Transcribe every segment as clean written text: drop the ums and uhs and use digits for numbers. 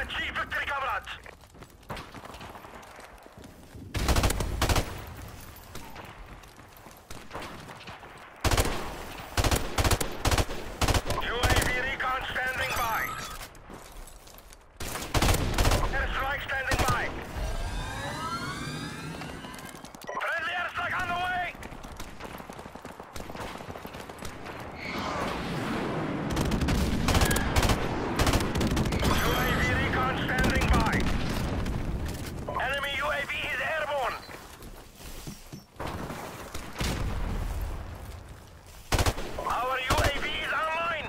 Почти victory, comrades. UAV recon standing by. Airstrike standing by. Friendly airstrike on the way. UAV recon standing by. Enemy UAV is airborne. Our UAV is online.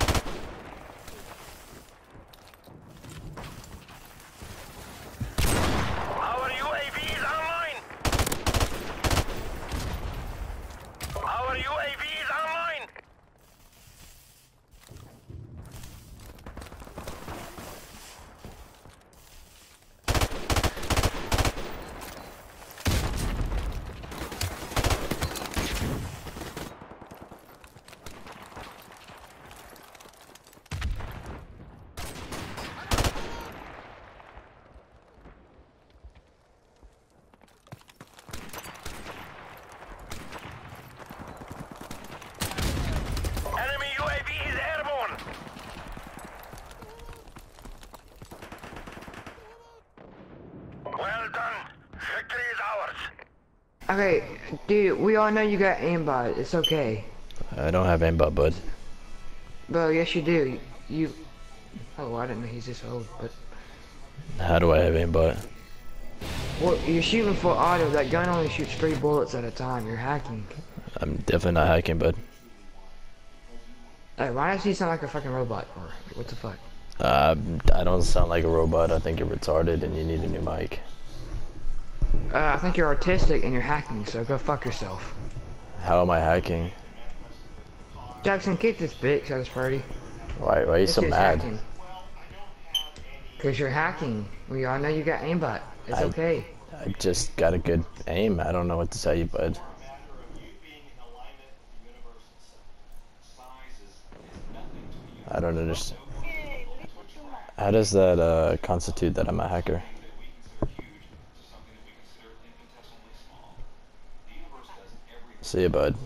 Our UAV is online. Our UAV is online. Enemy UAV is airborne. Well done. Victory is ours. Okay, dude, we all know you got aimbot. It's okay. I don't have aimbot, bud. Bro, yes you do. You... Oh, I didn't know he's this old, but... How do I have aimbot? Well, you're shooting full auto. That gun only shoots 3 bullets at a time. You're hacking. I'm definitely not hacking, bud. Hey, why does he sound like a fucking robot? Or what the fuck? I don't sound like a robot. I think you're retarded and you need a new mic. I think you're autistic and you're hacking, so go fuck yourself. How am I hacking? Jackson, kick this bitch at this party. Why are you so mad? Because you're hacking. We all know you got aimbot. It's okay. I just got a good aim. I don't know what to tell you, bud. I don't understand. How does that constitute that I'm a hacker? See ya, bud.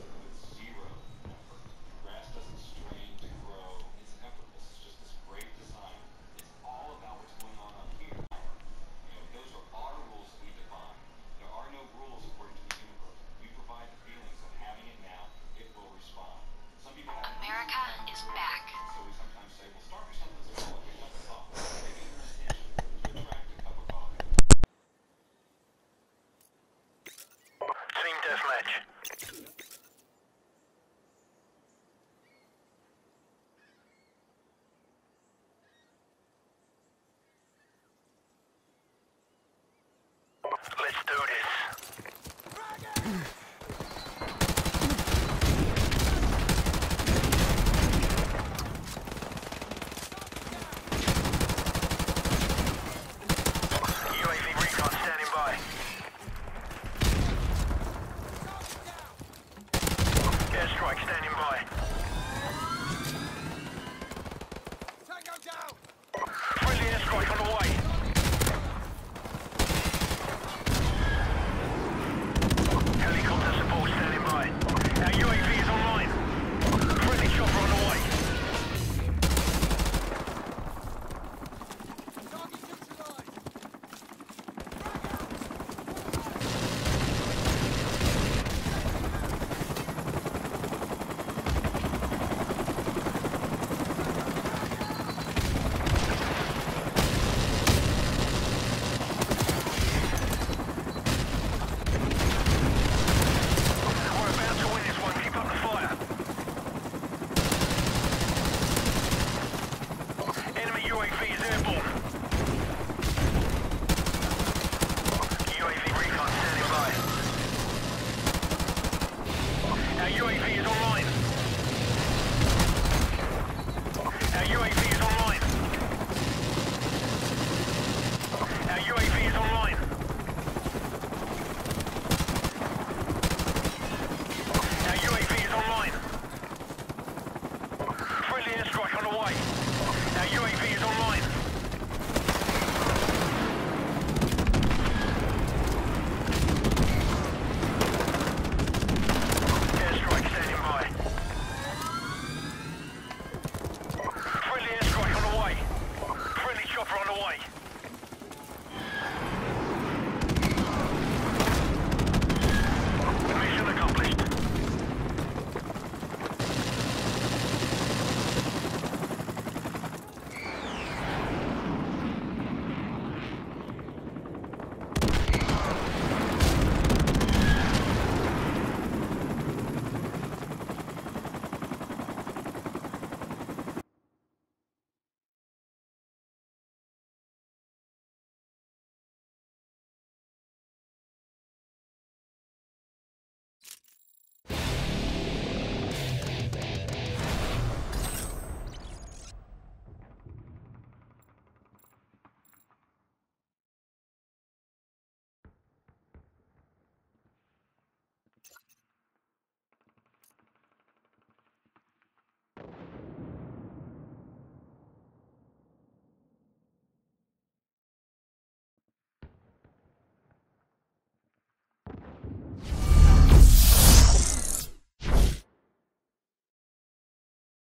America is back. Team deathmatch. Let's do this. UAV recon standing by. Airstrike standing by. Friendly airstrike on the way. Helicopter support standing by. Our UAV is online. Friendly chopper on the way. We're about to win this one. Keep up the fire. Enemy UAV is airborne. UAV recon standing by. Our UAV is online. Our UAV is online. Our UAV is online. Our UAV is online. Friendly airstrike on the way. Our UAV is online. underway.